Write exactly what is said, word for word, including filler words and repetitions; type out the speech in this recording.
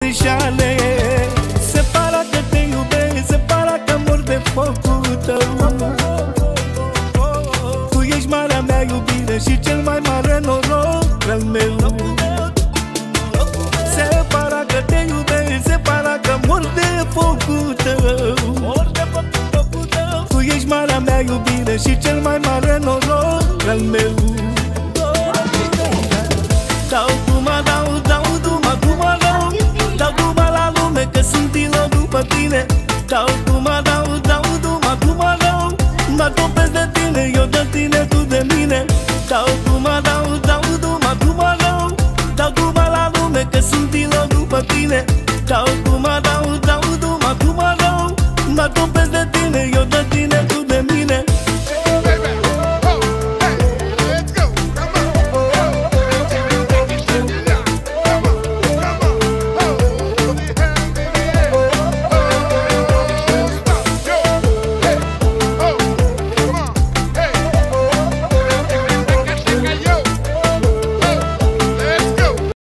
greșeale. Se para că te iubesc, se para că mor de focul tău. Tu ești marea mea iubire și cel mai mare noroc al meu. Se para că te iubesc, se para că mor de focul tău. Tu ești marea mea iubire și cel mai mare noroc al meu. Dau duma, dau, dau duma, duma, dau. Dau duma la lume că sunt ilo după tine. Dau duma, dau, dau duma, duma, dau. Mă topesc de tine, eu de tine, tu de mine. Dau duma, dau, dau duma, duma, dau. Dau duma la lume că sunt ilo după tine. Dau duma, dau, dau duma, duma, dau. Mă topesc de tine, eu